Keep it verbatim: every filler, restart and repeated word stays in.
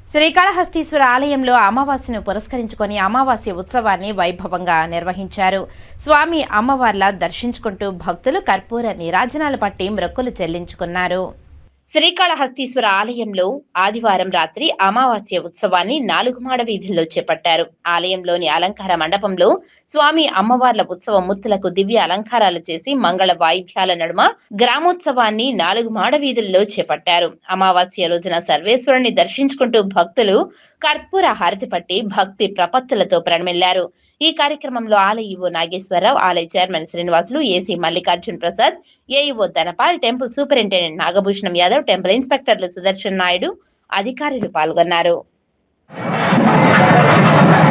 శ్రీకాళహస్తీశ్వర ఆలయంలో అమావాస్యను పురస్కరించుకొని అమావాస్య ఉత్సవాన్ని వైభవంగా నిర్వహించారు. స్వామి అమ్మవార్ల దర్శించుకుంటూ భక్తులు కర్పూర నీరాజనాలు పట్టి మొక్కులు చెల్లించుకున్నారు. శ్రీకాళహస్తీశ్వర ఆలయంలో ఆదివారం రాత్రి అమావాస్య ఉత్సవాన్ని నాలుగు మాడ వీధుల్లో చేపట్టారు. ఆలయంలోని అలంకార మండపంలో స్వామి అమ్మవార్ల ఉత్సవ మూర్తులకు దివ్య అలంకారాలు చేసి మంగళ వాయిద్యాల నడుమ గ్రామోత్సవాన్ని నాలుగు మాడ వీధుల్లో చేపట్టారు. అమావాస్య రోజున సర్వేశ్వరుని దర్శించుకుంటూ భక్తులు కర్పూర హారతి పట్టి భక్తి ప్రపత్తులతో ప్రణమిల్లారు. ఈ కార్యక్రమంలో ఆలయ ఈవో నాగేశ్వరరావు, ఆలయ chairman Srinivasulu, AC Mallikarjun Prasad, AEO Dhanapal, temple superintendent Nagabhushanam Yadav, temple ఇన్స్పెక్టర్లు సుదర్శన్ నాయుడు, అధికారులు పాల్గొన్నారు.